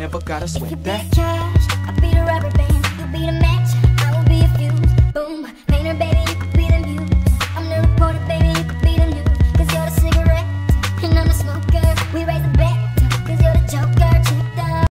never gotta If you sweat be that. the cash, I'll be the rubber band. You be the man,